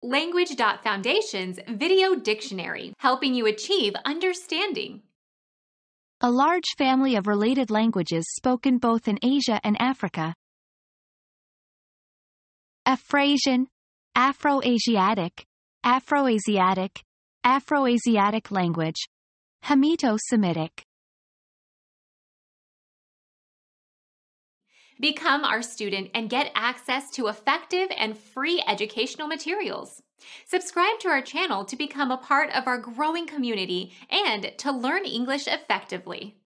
Language.Foundation's Video Dictionary, helping you achieve understanding. A large family of related languages spoken both in Asia and Africa. AFRASIAN, Afro-Asiatic, Afroasiatic, Afroasiatic language. Hamito-Semitic. Become our student and get access to effective and free educational materials. Subscribe to our channel to become a part of our growing community and to learn English effectively.